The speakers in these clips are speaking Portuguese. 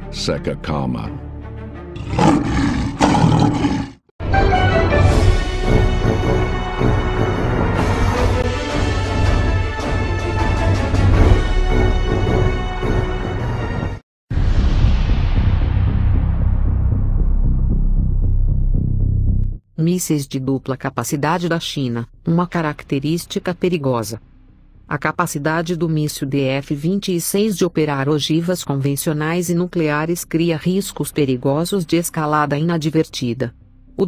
Seca calma. Mísseis de dupla capacidade da China, uma característica perigosa. A capacidade do míssil DF-26 de operar ogivas convencionais e nucleares cria riscos perigosos de escalada inadvertida. O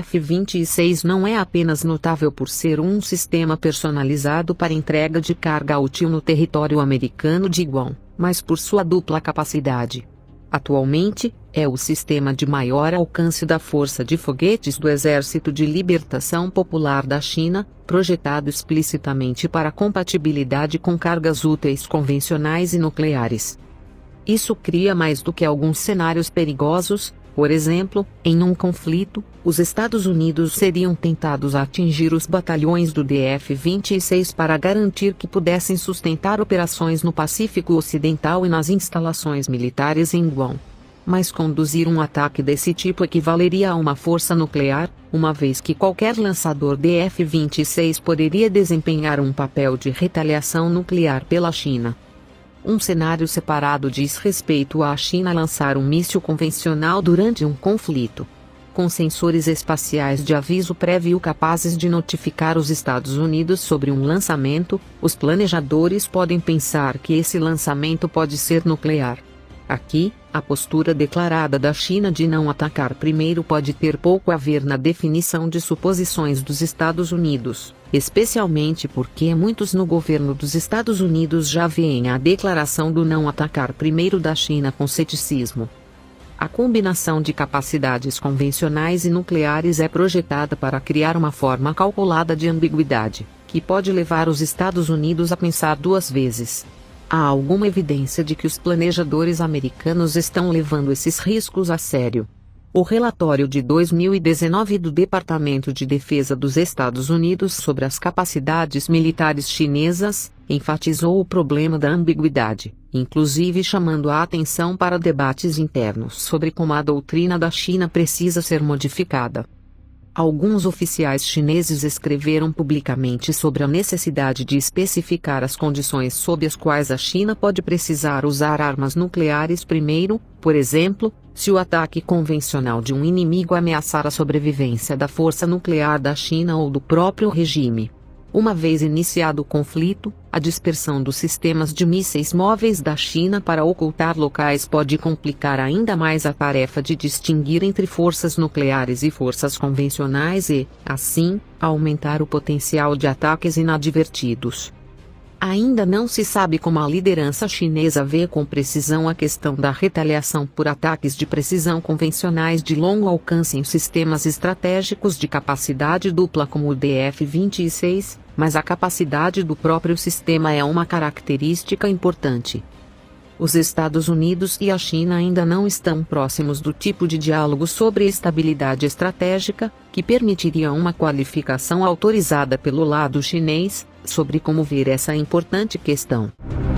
DF-26 não é apenas notável por ser um sistema personalizado para entrega de carga útil no território americano de Guam, mas por sua dupla capacidade. Atualmente, é o sistema de maior alcance da Força de Foguetes do Exército de Libertação Popular da China, projetado explicitamente para compatibilidade com cargas úteis convencionais e nucleares. Isso cria mais do que alguns cenários perigosos. Por exemplo, em um conflito, os Estados Unidos seriam tentados a atingir os batalhões do DF-26 para garantir que pudessem sustentar operações no Pacífico Ocidental e nas instalações militares em Guam. Mas conduzir um ataque desse tipo equivaleria a uma força nuclear, uma vez que qualquer lançador DF-26 poderia desempenhar um papel de retaliação nuclear pela China. Um cenário separado diz respeito à China lançar um míssil convencional durante um conflito. Com sensores espaciais de aviso prévio capazes de notificar os Estados Unidos sobre um lançamento, os planejadores podem pensar que esse lançamento pode ser nuclear. Aqui, a postura declarada da China de não atacar primeiro pode ter pouco a ver na definição de suposições dos Estados Unidos, especialmente porque muitos no governo dos Estados Unidos já veem a declaração do não atacar primeiro da China com ceticismo. A combinação de capacidades convencionais e nucleares é projetada para criar uma forma calculada de ambiguidade, que pode levar os Estados Unidos a pensar duas vezes. Há alguma evidência de que os planejadores americanos estão levando esses riscos a sério. O relatório de 2019 do Departamento de Defesa dos Estados Unidos sobre as capacidades militares chinesas enfatizou o problema da ambiguidade, inclusive chamando a atenção para debates internos sobre como a doutrina da China precisa ser modificada. Alguns oficiais chineses escreveram publicamente sobre a necessidade de especificar as condições sob as quais a China pode precisar usar armas nucleares primeiro, por exemplo, se o ataque convencional de um inimigo ameaçar a sobrevivência da força nuclear da China ou do próprio regime. Uma vez iniciado o conflito, a dispersão dos sistemas de mísseis móveis da China para ocultar locais pode complicar ainda mais a tarefa de distinguir entre forças nucleares e forças convencionais e, assim, aumentar o potencial de ataques inadvertidos. Ainda não se sabe como a liderança chinesa vê com precisão a questão da retaliação por ataques de precisão convencionais de longo alcance em sistemas estratégicos de capacidade dupla como o DF-26, mas a capacidade do próprio sistema é uma característica importante. Os Estados Unidos e a China ainda não estão próximos do tipo de diálogo sobre estabilidade estratégica, que permitiria uma qualificação autorizada pelo lado chinês, sobre como ver essa importante questão.